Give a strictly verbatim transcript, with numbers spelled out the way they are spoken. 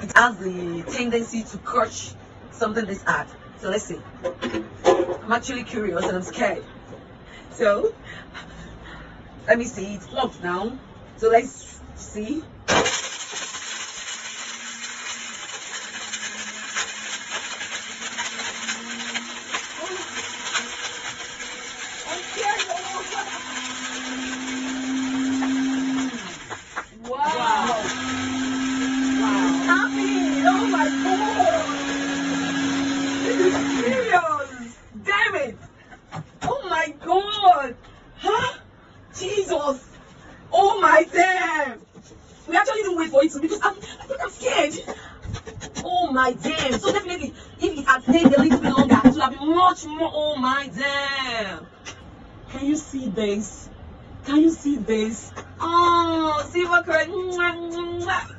it has the tendency to crush something this hard. So let's see. I'm actually curious and I'm scared. So let me see. It's locked now. So let's see. Damn it! Oh my god! Huh? Jesus! Oh my damn! We actually didn't wait for it to because I'm, I think I'm scared. Oh my damn! So definitely, if it had stayed a little bit longer, it would have been much more. Oh my damn! Can you see this? Can you see this? Oh, silver current.